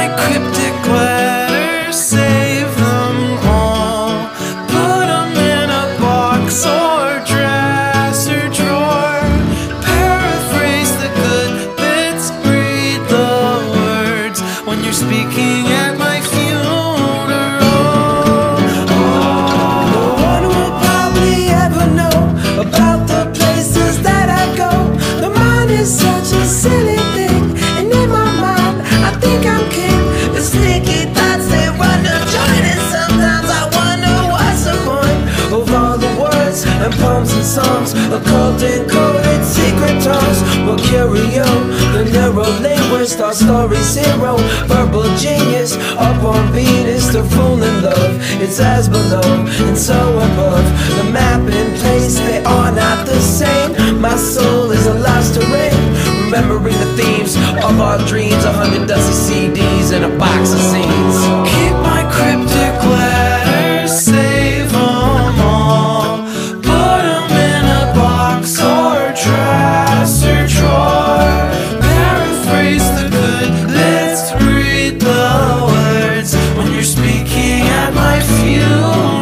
my cryptic letters, save them all. Put them in a box or dresser drawer. Paraphrase the good bits, read the words when you're speaking at my funeral. No one will probably ever know about the places that I go. The mind is such a silly thing, and in my mind I think I'm king. The sneaky thoughts, they run the joint, and sometimes I wonder what's the point of all the words and poems and songs, occult encoded secret tongues. Mercurio, the neurolinguist, our story zero, verbal genius, up on Venus, the fool in love. It's as below and so above. The map in place, they are not the same. My soul is a lost terrain, remembering the themes of our dreams. 100 dusty CDs and a box of scenes. Keep my cryptic letters, save them all. Put them in a box or dresser drawer. Paraphrase the good, let's read the words when you're speaking at my funeral.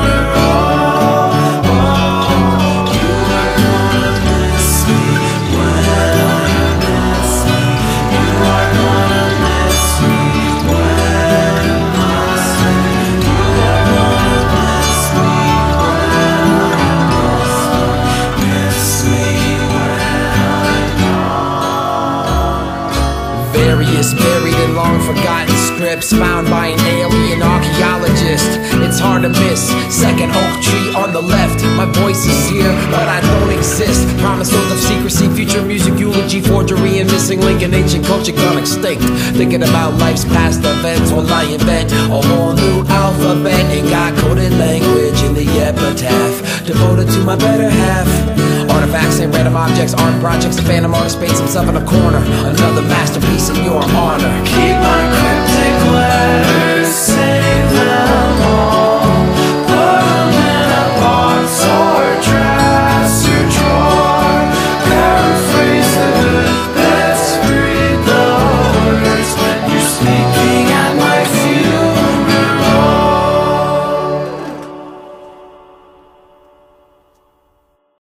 Various buried and long forgotten scripts found by an alien archaeologist. It's hard to miss. Second oak tree on the left. My voice is here, but I don't exist. Promise oath of secrecy, future music eulogy, forgery, and missing link in ancient culture gone extinct. Thinking about life's past events while I invent a whole new alphabet and got coded language in the epitaph devoted to my better half. Artifacts and random objects, art projects, a phantom artist paints himself in a corner. Another masterpiece in your honor. Keep my cryptic letters.